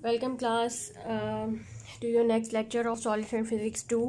Welcome class to your next lecture of solid state physics 2.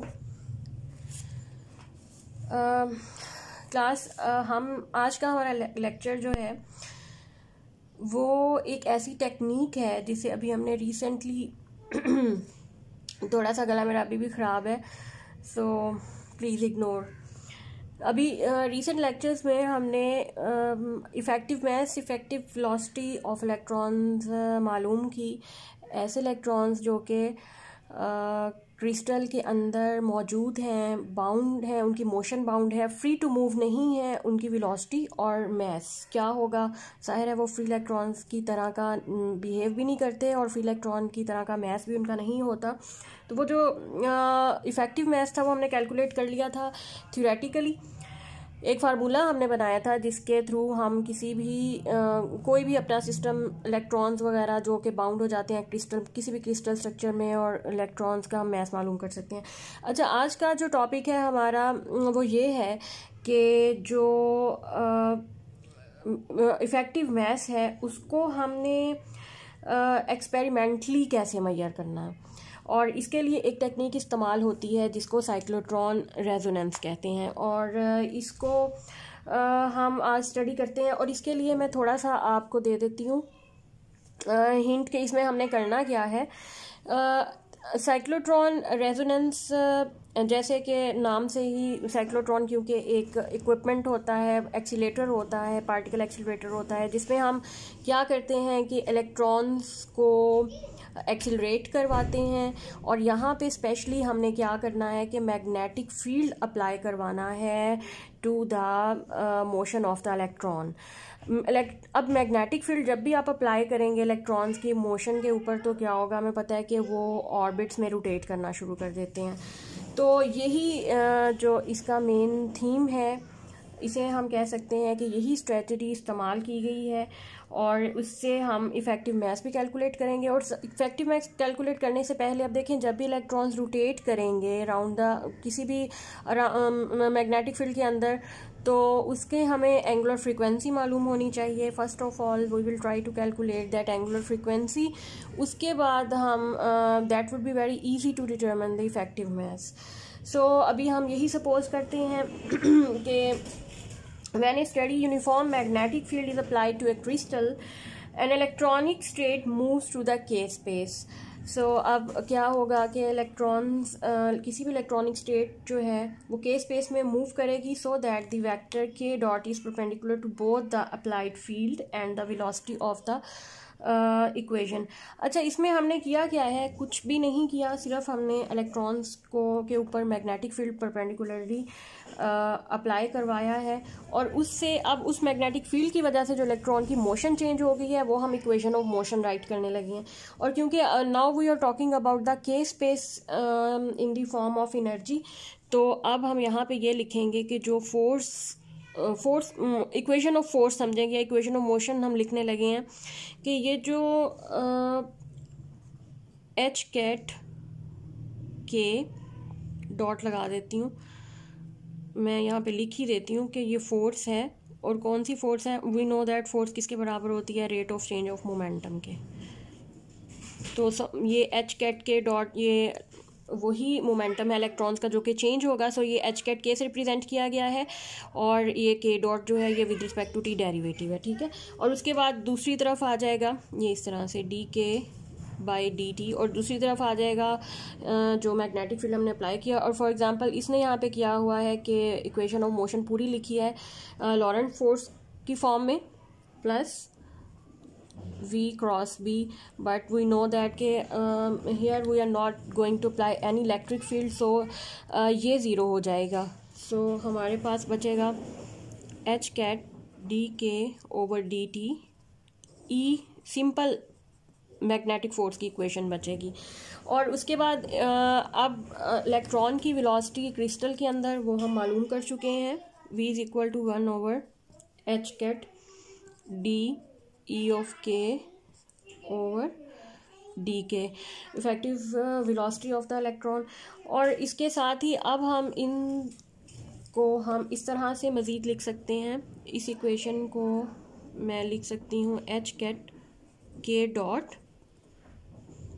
Class हम आज का हमारा लेक्चर जो है वो एक ऐसी टेक्निक है जिसे अभी हमने रिसेंटली थोड़ा सा गला मेरा अभी भी ख़राब है, सो प्लीज़ इग्नोर. अभी रीसेंट लेक्चर्स में हमने effective mass, effective velocity of electrons मालूम की. ऐसे इलेक्ट्रॉन्स जो कि क्रिस्टल के अंदर मौजूद हैं, बाउंड हैं, उनकी मोशन बाउंड है, फ्री टू मूव नहीं है, उनकी वेलोसिटी और मास क्या होगा. जाहिर है वो फ्री इलेक्ट्रॉन्स की तरह का बिहेव भी नहीं करते और फ्री इलेक्ट्रॉन की तरह का मास भी उनका नहीं होता. तो वो जो इफ़ेक्टिव मास था वो हमने कैलकुलेट कर लिया था थ्योरेटिकली. एक फार्मूला हमने बनाया था जिसके थ्रू हम किसी भी कोई भी अपना सिस्टम इलेक्ट्रॉन्स वगैरह जो कि बाउंड हो जाते हैं क्रिस्टल, किसी भी क्रिस्टल स्ट्रक्चर में, और इलेक्ट्रॉन्स का हम मास मालूम कर सकते हैं. अच्छा, आज का जो टॉपिक है हमारा वो ये है कि जो इफ़ेक्टिव मास है उसको हमने एक्सपेरिमेंटली कैसे मेजर करना है. और इसके लिए एक टेक्निक इस्तेमाल होती है जिसको साइक्लोट्रॉन रेजोनेंस कहते हैं, और इसको हम आज स्टडी करते हैं. और इसके लिए मैं थोड़ा सा आपको दे देती हूँ हिंट कि इसमें हमने करना क्या है. साइक्लोट्रॉन रेजोनेंस, जैसे कि नाम से ही साइक्लोट्रॉन, क्योंकि एक इक्विपमेंट होता है, एक्सीलेटर होता है, पार्टिकल एक्सीलरेटर होता है, जिसमें हम क्या करते हैं कि इलेक्ट्रॉन्स को एक्सीलरेट करवाते हैं. और यहाँ पे स्पेशली हमने क्या करना है कि मैग्नेटिक फील्ड अप्लाई करवाना है to the motion of the electron. अब मैग्नेटिक फील्ड जब भी आप अप्लाई करेंगे इलेक्ट्रॉन्स की मोशन के ऊपर, तो क्या होगा हमें पता है कि वो ऑर्बिट्स में रोटेट करना शुरू कर देते हैं. तो यही जो इसका मेन थीम है, इसे हम कह सकते हैं कि यही स्ट्रेटजी इस्तेमाल की गई है. और उससे हम इफ़ेक्टिव मास भी कैलकुलेट करेंगे. और इफ़ेक्टिव मास कैलकुलेट करने से पहले अब देखें, जब भी इलेक्ट्रॉन्स रोटेट करेंगे अराउंड द किसी भी मैग्नेटिक फील्ड के अंदर, तो उसके हमें एंगुलर फ्रीक्वेंसी मालूम होनी चाहिए. First of all we will try to calculate that angular frequency. उसके बाद हम that would be very easy to determine the effective mass. So अभी हम यही सपोज करते हैं कि when a steady uniform magnetic field is applied to a crystal, an electronic state moves to the k space. So अब क्या होगा कि इलेक्ट्रॉन्स किसी भी इलेक्ट्रॉनिक स्टेट जो है वो k स्पेस में मूव करेगी, so that the vector k dot is perpendicular to both the applied field and the velocity of the equation. अच्छा, इसमें हमने किया क्या है? कुछ भी नहीं किया, सिर्फ हमने इलेक्ट्रॉन्स को के ऊपर मैग्नेटिक फील्ड परपेंडिकुलरली अप्लाई करवाया है. और उससे अब उस मैग्नेटिक फील्ड की वजह से जो इलेक्ट्रॉन की मोशन चेंज हो गई है वो हम इक्वेशन ऑफ मोशन राइट करने लगे हैं. और क्योंकि now we are talking about the K space in the form of energy, तो अब हम यहाँ पे ये लिखेंगे कि जो फोर्स इक्वेशन ऑफ फोर्स समझेंगे, इक्वेशन ऑफ मोशन हम लिखने लगे हैं कि ये जो एच कैट के डॉट लगा देती हूँ, मैं यहाँ पे लिख ही देती हूँ कि ये फोर्स है. और कौन सी फोर्स है? वी नो दैट फोर्स किसके बराबर होती है? Rate of change of momentum के. तो ये एच कैट के डॉट ये वही मोमेंटम है इलेक्ट्रॉन्स का जो कि चेंज होगा. सो ये एच कैट के से रिप्रेजेंट किया गया है, और ये के डॉट जो है ये with respect to T derivative है, ठीक है. और उसके बाद दूसरी तरफ आ जाएगा ये इस तरह से डी के बाई डी टी, और दूसरी तरफ आ जाएगा जो मैग्नेटिक फील्ड हमने अप्लाई किया. और फॉर एग्जांपल इसने यहाँ पे किया हुआ है कि इक्वेशन ऑफ मोशन पूरी लिखी है लॉरेंट फोर्स की फॉर्म में, plus V cross B, but we know that here we are not going to apply any electric field, so ये ज़ीरो हो जाएगा. so हमारे पास बचेगा H cat D K over D T E, simple magnetic force की equation बचेगी. और उसके बाद अब इलेक्ट्रॉन की वेलोसिटी क्रिस्टल के अंदर वो हम मालूम कर चुके हैं. V is equal to 1 over H cat D E of k over D K, effective velocity of the electron. और इसके साथ ही अब हम हम इस तरह से मज़ीद लिख सकते हैं. इस इक्वेशन को मैं लिख सकती हूँ एच कैट के डॉट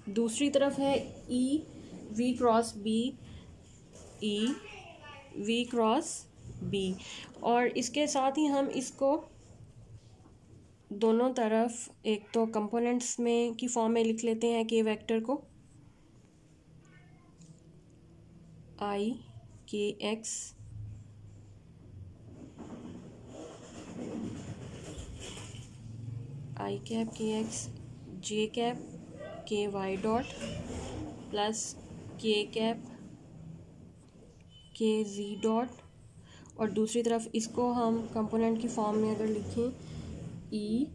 दूसरी तरफ है E V cross B, E V cross B, और इसके साथ ही हम इसको दोनों तरफ एक तो कंपोनेंट्स में की फॉर्म में लिख लेते हैं के वेक्टर को, I K X I cap K X J cap K Y dot plus K cap K Z dot, और दूसरी तरफ इसको हम कंपोनेंट की फॉर्म में अगर लिखें ई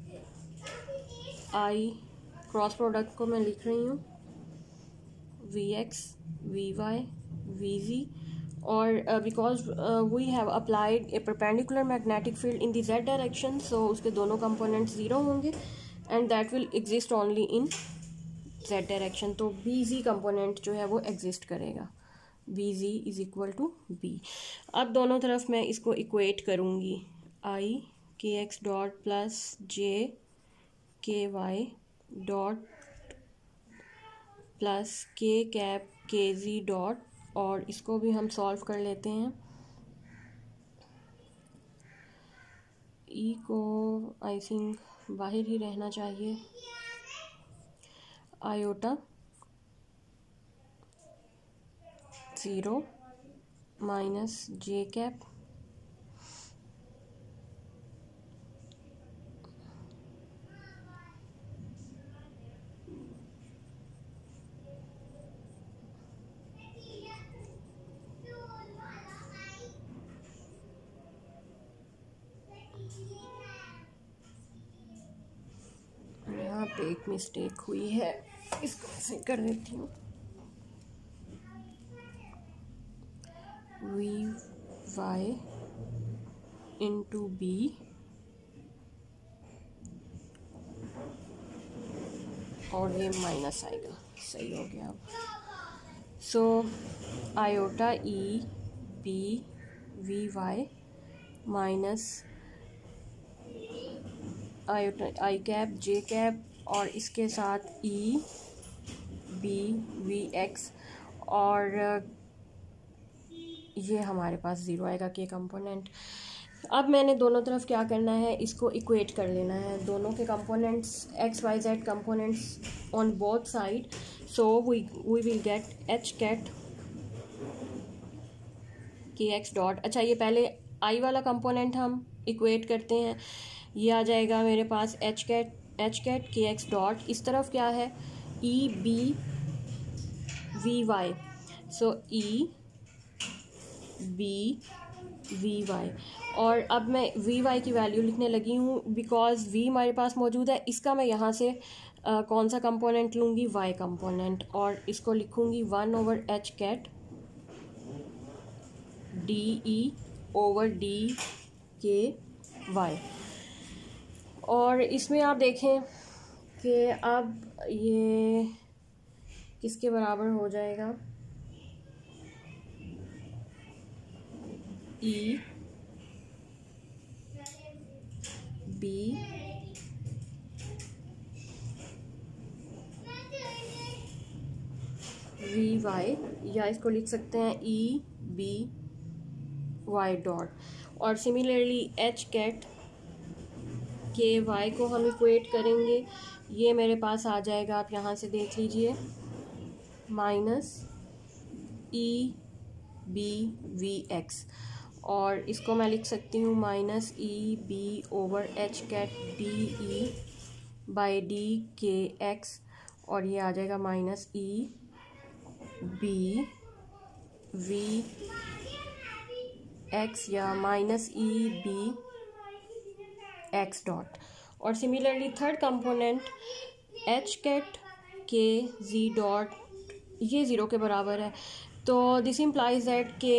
आई क्रॉस प्रोडक्ट को मैं लिख रही हूँ V X V Y V Z, और because we have applied a perpendicular magnetic field in the Z direction, so उसके दोनों कंपोनेंट्स ज़ीरो होंगे and that will exist only in Z direction. तो बी जी कंपोनेंट जो है वो exist करेगा, B Z is equal to B. अब दोनों तरफ मैं इसको इक्वेट करूँगी, आई K X dot plus J K Y dot plus K cap K Z dot, और इसको भी हम सॉल्व कर लेते हैं। ई को आई थिंक बाहर ही रहना चाहिए, आयोटा 0 माइनस जे कैप यहाँ पे एक मिस्टेक हुई है, इसको ऐसे कर देती हूँ, वी वाई इंटू बी और ये माइनस आएगा, सही हो गया अब। So iota E B V Y minus iota I cap J cap और इसके साथ ई बी वी एक्स, और ये हमारे पास ज़ीरो आएगा के कंपोनेंट। अब मैंने दोनों तरफ क्या करना है, इसको इक्वेट कर लेना है, दोनों के components X Y Z components on both side, so we will get H cat K X dot. अच्छा, ये पहले आई वाला कंपोनेंट हम इक्वेट करते हैं, ये आ जाएगा मेरे पास H cat K X dot, इस तरफ क्या है E B V Y, so E B V Y, और अब मैं वी वाई की वैल्यू लिखने लगी हूँ बिकॉज वी हमारे पास मौजूद है, इसका मैं यहाँ से कौन सा कंपोनेंट लूँगी, वाई कंपोनेंट, और इसको लिखूँगी 1 H cat D E over D K Y. और इसमें आप देखें कि अब ये किसके बराबर हो जाएगा, ई बी वी वाई, या इसको लिख सकते हैं ई बी वाई डॉट, और similarly H cat K Y को हम इक्वेट करेंगे, ये मेरे पास आ जाएगा, आप यहाँ से देख लीजिए, minus E B V X, और इसको मैं लिख सकती हूँ minus E B over H cat D E by D K X, और ये आ जाएगा minus E B V X या minus E B X dot. और similarly third component H cat K Z dot, ये ज़ीरो के बराबर है, तो दिस इम्प्लाइज दैट के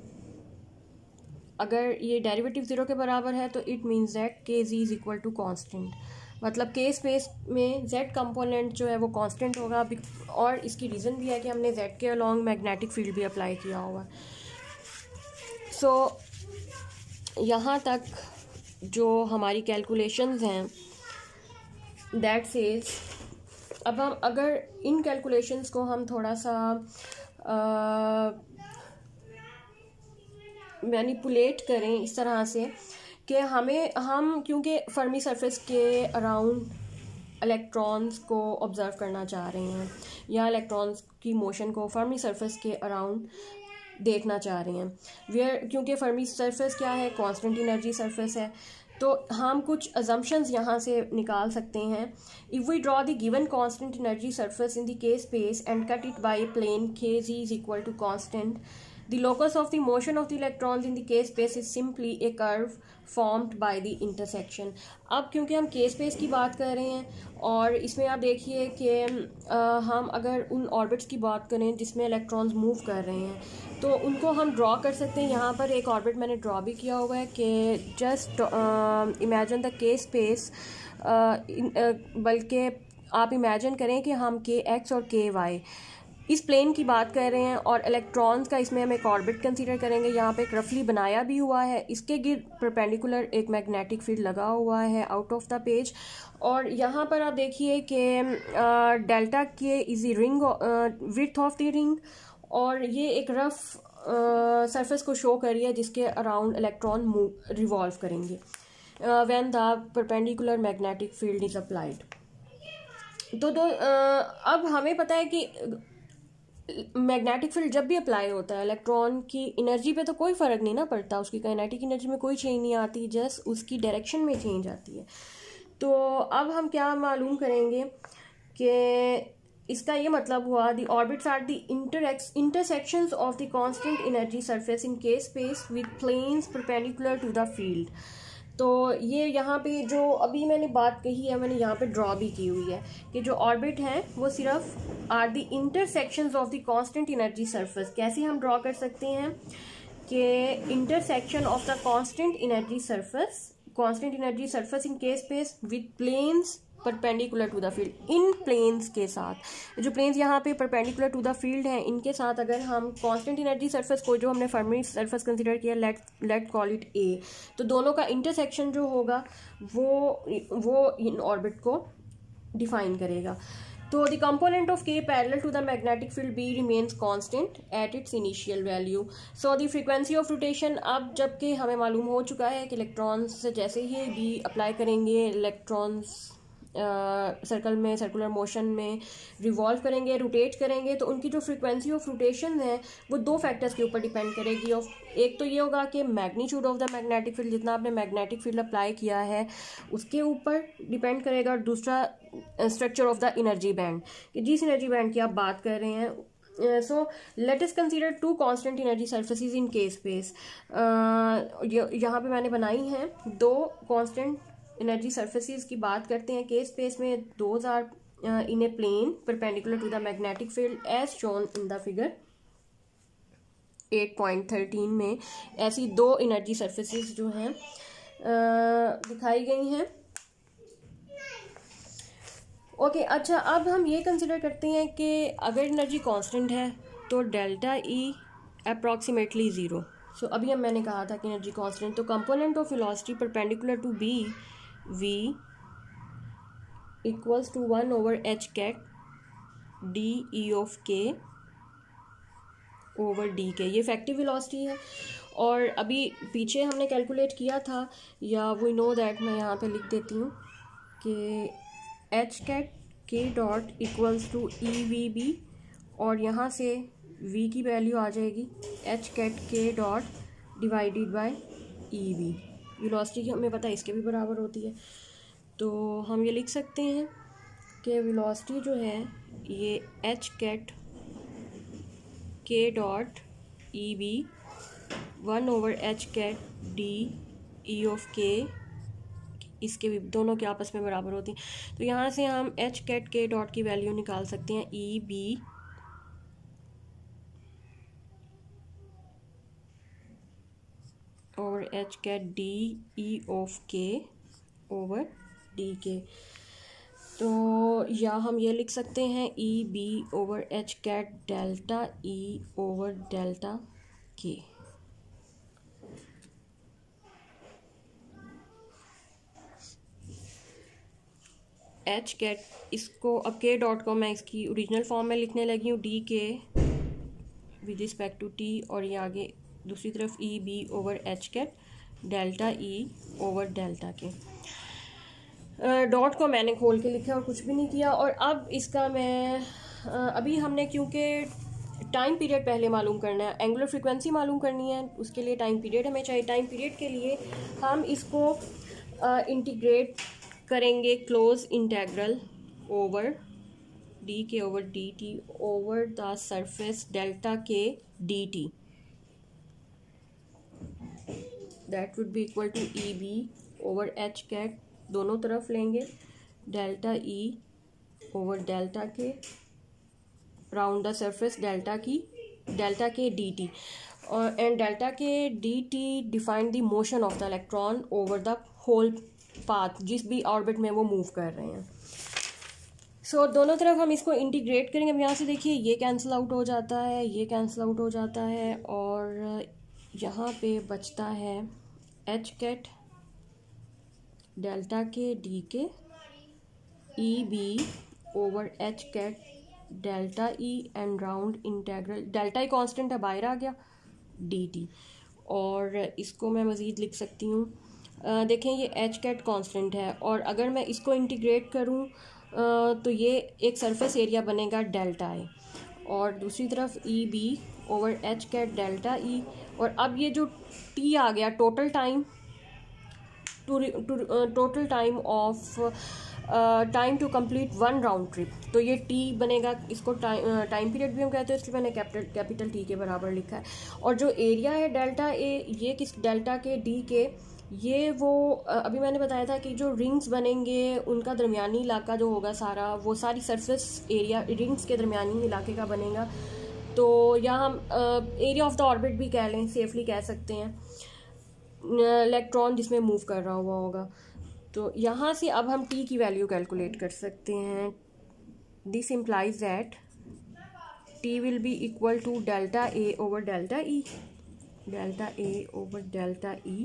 अगर ये डेरिवेटिव ज़ीरो के बराबर है तो it means that K Z is equal to constant, मतलब के स्पेस में जेड कंपोनेंट जो है वो कांस्टेंट होगा, और इसकी रीज़न भी है कि हमने जेड के अलॉन्ग मैग्नेटिक फील्ड भी अप्लाई किया हुआ। सो यहाँ तक जो हमारी कैलकुलेशंस हैं दैट सेज अब हम अगर इन कैलकुलेशंस को हम थोड़ा सा मैनिपुलेट करें इस तरह से कि हम क्योंकि फर्मी सरफेस के अराउंड इलेक्ट्रॉन्स को ऑब्ज़र्व करना चाह रहे हैं या इलेक्ट्रॉन्स की मोशन को फर्मी सरफेस के अराउंड देखना चाह रहे हैं क्योंकि फर्मी सरफेस क्या है, कांस्टेंट एनर्जी सरफेस है, तो हम कुछ अजम्पशंस यहाँ से निकाल सकते हैं. If we draw the given constant energy surface in the K space and cut it by plane K Z is equal to constant, the locus of the motion of the electrons in the k space is simply a curve formed by the intersection. अब क्योंकि हम k space की बात कर रहे हैं और इसमें आप देखिए कि हम अगर उन ऑर्बिट्स की बात करें जिसमें इलेक्ट्रॉन्स मूव कर रहे हैं तो उनको हम ड्रॉ कर सकते हैं. यहाँ पर एक ऑर्बिट मैंने ड्रॉ भी किया हुआ है कि just imagine the K space, बल्कि आप इमेजिन करें कि हम के एक्स और के वाई इस प्लेन की बात कर रहे हैं और इलेक्ट्रॉन्स का इसमें हम एक ऑर्बिट कंसीडर करेंगे. यहाँ पे एक रफली बनाया भी हुआ है, इसके गिर्द परपेंडिकुलर एक मैग्नेटिक फील्ड लगा हुआ है आउट ऑफ द पेज. और यहाँ पर आप देखिए कि delta K is the ring width of the ring, और ये एक रफ सरफेस को शो कर रही है जिसके अराउंड इलेक्ट्रॉन मूव रिवॉल्व करेंगे when the perpendicular magnetic field is applied. तो अब हमें पता है कि मैग्नेटिक फील्ड जब भी अप्लाई होता है इलेक्ट्रॉन की एनर्जी पे तो कोई फ़र्क नहीं ना पड़ता, उसकी काइनेटिक एनर्जी में कोई चेंज नहीं आती, जस्ट उसकी डायरेक्शन में चेंज आती है. तो अब हम क्या मालूम करेंगे कि इसका ये मतलब हुआ the orbits are the intersections of the constant energy surface in K space with planes perpendicular to the field. तो ये यहाँ पे जो अभी मैंने बात कही है मैंने यहाँ पे ड्रॉ भी की हुई है कि जो ऑर्बिट हैं वो सिर्फ are the intersections of the constant energy surface. कैसे हम ड्रॉ कर सकते हैं कि intersection of the constant energy surface in K space with planes perpendicular to the field. इन प्लेन्स के साथ, जो प्लेन्स यहाँ पे परपेंडिकुलर टू द फील्ड हैं, इनके साथ अगर हम कांस्टेंट एनर्जी सरफेस को, जो हमने फर्मी सरफेस कंसीडर किया, लेट कॉल इट ए, तो दोनों का इंटरसेक्शन जो होगा वो इन ऑर्बिट को डिफाइन करेगा. तो the component of K parallel to the magnetic field B remains constant at its initial value. So the frequency of rotation, अब जबकि हमें मालूम हो चुका है कि इलेक्ट्रॉन्स जैसे ही बी अप्लाई करेंगे इलेक्ट्रॉन्स सर्कल में, सर्कुलर मोशन में रिवॉल्व करेंगे, रोटेट करेंगे, तो उनकी जो फ्रीक्वेंसी ऑफ रोटेशन है वो दो फैक्टर्स के ऊपर डिपेंड करेगी. एक तो ये होगा कि magnitude of the magnetic field, जितना आपने मैग्नेटिक फील्ड अप्लाई किया है उसके ऊपर डिपेंड करेगा, और दूसरा structure of the energy band, कि जिस एनर्जी बैंड की आप बात कर रहे हैं. So let us consider two constant energy surfaces in K space. यहाँ पे मैंने बनाई हैं दो कांस्टेंट एनर्जी सरफेसेस की बात करते हैं के स्पेस में. Those are in a plane perpendicular to the magnetic field as shown in the figure 8.13 में. ऐसी दो एनर्जी सरफेसेस जो हैं दिखाई गई हैं. ओके, अच्छा, अब हम ये कंसिडर करते हैं कि अगर एनर्जी कांस्टेंट है तो delta E approximately zero. So अभी मैंने कहा था कि एनर्जी कांस्टेंट, तो component of velocity perpendicular to B v equals to 1 over h cat d e of k over d k. ये इफेक्टिव वेलोसिटी है. और अभी पीछे हमने कैलकुलेट किया था, या वी नो दैट, मैं यहाँ पे लिख देती हूँ कि h cat k dot equals to e v b, और यहाँ से v की वैल्यू आ जाएगी h cat k dot divided by e v. Velocity की हमें पता है इसके भी बराबर होती है, तो हम ये लिख सकते हैं कि वेलोसिटी जो है ये H cat K dot E B 1 over h cat D E of K, इसके भी दोनों के आपस में बराबर होती हैं. तो यहाँ से हम एच कैट के डॉट की वैल्यू निकाल सकते हैं ई बी और H cat D E of K over D K. तो या हम ये लिख सकते हैं E B over H cat delta E over delta K. H cat, इसको अब के डॉट को मैं इसकी ओरिजिनल फॉर्म में लिखने लगी हूँ, डी के विद रिस्पेक्ट टू टी, और ये आगे दूसरी तरफ E B over H cat delta E over delta K. Dot को मैंने खोल के लिखा और कुछ भी नहीं किया। और अब इसका मैं अभी हमने क्योंकि टाइम पीरियड पहले मालूम करना है, एंगुलर फ्रीक्वेंसी मालूम करनी है, उसके लिए टाइम पीरियड हमें चाहिए। टाइम पीरियड के लिए हम इसको इंटीग्रेट करेंगे close integral over D K over D T over the surface delta K D T, that would be equal to E B over H cat, दोनों तरफ लेंगे delta E over delta K round the surface delta K D T, और and delta K D T define the motion of the electron over the whole path, जिस भी orbit में वो move कर रहे हैं। सो दोनों तरफ हम इसको इंटीग्रेट करेंगे। अब यहाँ से देखिए ये कैंसिल आउट हो जाता है, ये कैंसिल आउट हो जाता है, और यहाँ पे बचता है H cat delta K D K E B over H cat delta E and round integral, delta E constant है बाहर आ गया, डी टी। और इसको मैं मज़ीद लिख सकती हूँ, देखें ये एच कैट कांस्टेंट है, और अगर मैं इसको इंटीग्रेट करूँ तो ये एक सरफेस एरिया बनेगा डेल्टा ए, और दूसरी तरफ E B over H cat delta E. और अब ये जो टी आ गया, total time of time to complete one round trip, तो ये टी बनेगा, इसको टाइम पीरियड भी हम कहते हैं, इसलिए मैंने कैपिटल टी के बराबर लिखा है। और जो एरिया है डेल्टा ए, ये किस डेल्टा के डी के, ये वो अभी मैंने बताया था कि जो रिंग्स बनेंगे उनका दरमियानी इलाका जो होगा सारा, वो सारी सरफेस एरिया रिंग्स के दरमियानी इलाके का बनेगा। तो या हम एरिया ऑफ द ऑर्बिट भी कह लें, सेफली कह सकते हैं, इलेक्ट्रॉन जिसमें मूव कर रहा हुआ होगा। तो यहाँ से अब हम टी की वैल्यू कैलकुलेट कर सकते हैं। This implies that T will be equal to delta A over delta E, delta A over delta E,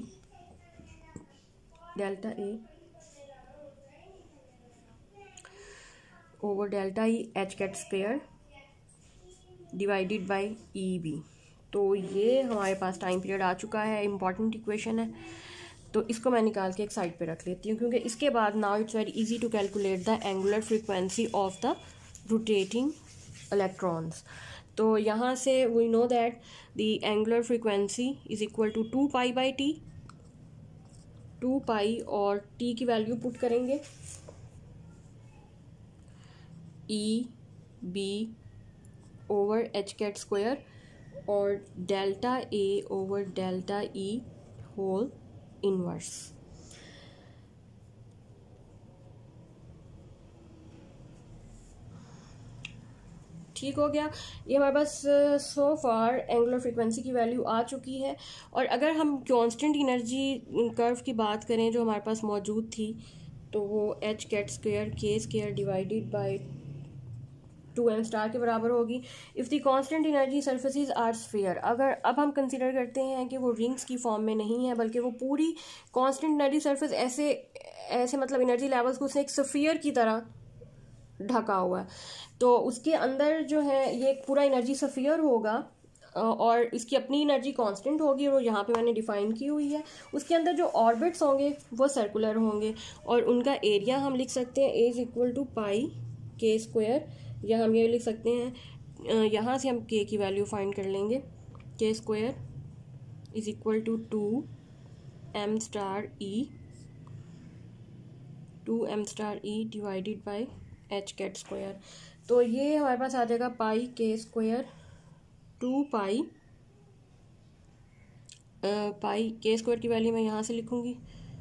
delta A over delta E H cut square divided by E B. तो ये हमारे पास time period आ चुका है, important equation है, तो इसको मैं निकाल के एक साइड पे रख लेती हूँ, क्योंकि इसके बाद now it's very easy to calculate the angular frequency of the rotating electrons. तो यहाँ से we know that the angular frequency is equal to 2 pi by T, 2 pi, और टी की वैल्यू पुट करेंगे E B over H cut square और delta A over delta E whole inverse. ठीक हो गया, ये हमारे पास सो फार एंगुलर फ्रीक्वेंसी की वैल्यू आ चुकी है। और अगर हम कांस्टेंट एनर्जी कर्व की बात करें जो हमारे पास मौजूद थी, तो वो H cut square K square divided by 2m star के बराबर होगी if the constant energy surfaces are sphere. अगर अब हम कंसीडर करते हैं कि वो रिंग्स की फॉर्म में नहीं है, बल्कि वो पूरी कांस्टेंट एनर्जी सरफेस ऐसे मतलब एनर्जी लेवल्स को उसने एक स्फीयर की तरह ढका हुआ है, तो उसके अंदर जो है ये एक पूरा एनर्जी स्फीयर होगा और इसकी अपनी एनर्जी कांस्टेंट होगी, और यहाँ पे मैंने डिफाइन की हुई है। उसके अंदर जो ऑर्बिट्स होंगे वो सर्कुलर होंगे, और उनका एरिया हम लिख सकते हैं A is equal to pi K square, या हम ये लिख सकते हैं, यहाँ से हम के की वैल्यू फाइंड कर लेंगे, K square is equal to 2m star E divided by H cut square. तो ये हमारे पास आ जाएगा पाई के स्क्वायर 2 पाई के स्क्वायर की वैल्यू मैं यहाँ से लिखूंगी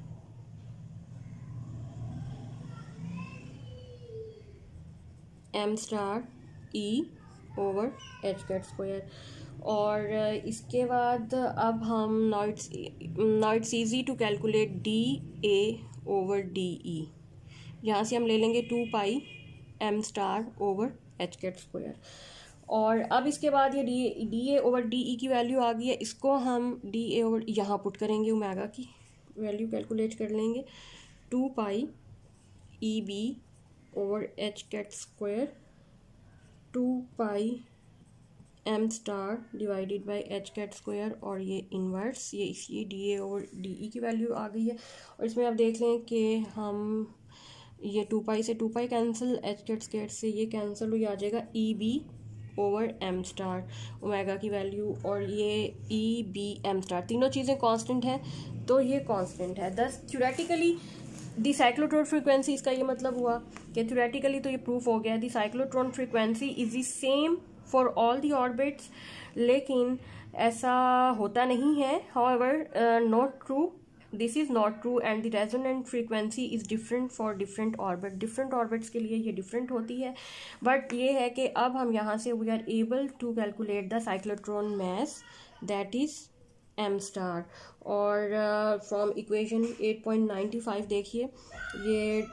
m star e over H cut square. और इसके बाद अब हम now it's easy to calculate D A over D E. यहाँ से हम ले लेंगे 2 pi m star over H cut square. और अब इसके बाद ये D A over D E की वैल्यू आ गई है, इसको हम डी ए ओवर यहाँ पुट करेंगे, ओमेगा की वैल्यू कैलकुलेट कर लेंगे 2 pi E B over H cut square 2 pi m star divided by H cut square, और ये इन्वर्स ये इसलिए D A over D E की वैल्यू आ गई है। और इसमें आप देख लें कि हम ये 2 पाई से 2 pi cancel, H cut square से ये कैंसिल हो, आ जाएगा E B over M star omega की वैल्यू, और ये ई बी एम स्टार तीनों चीज़ें कांस्टेंट हैं, तो ये कांस्टेंट है। दस थ्योरेटिकली दी साइक्लोट्रॉन फ्रीक्वेंसी, इसका ये मतलब हुआ कि थ्योरेटिकली तो ये प्रूफ हो गया the cyclotron frequency is the same for all the orbits, लेकिन ऐसा होता नहीं है। However not true, this is not true and the resonant frequency is different for different orbit, different orbits के लिए ये डिफरेंट होती है। बट ये है कि अब हम यहाँ से we are able to calculate the cyclotron mass that is m star. और फ्रॉम इक्वेशन 8.95 देखिए, ये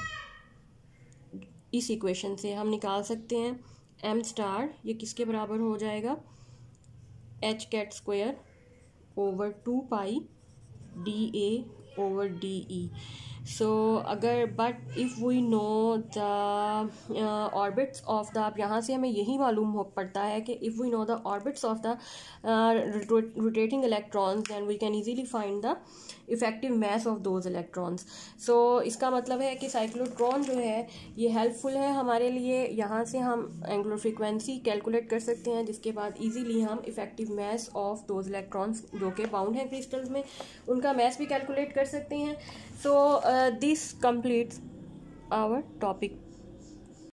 इस इक्वेशन से हम निकाल सकते हैं m स्टार, ये किसके बराबर हो जाएगा, H cut square over 2 pi D A over D E. So अगर but if we know the orbits of the, अब यहाँ से हमें यही मालूम हो पड़ता है कि if we know the orbits of the rotating electrons then we can easily find the effective mass of those electrons. So इसका मतलब है कि साइक्लोट्रॉन जो है ये हेल्पफुल है हमारे लिए। यहाँ से हम एंगुलर फ्रीक्वेंसी कैलकुलेट कर सकते हैं, जिसके बाद इजीली हम effective mass of those electrons जो कि बाउंड हैं क्रिस्टल्स में, उनका मास भी कैलकुलेट कर सकते हैं। So this completes our topic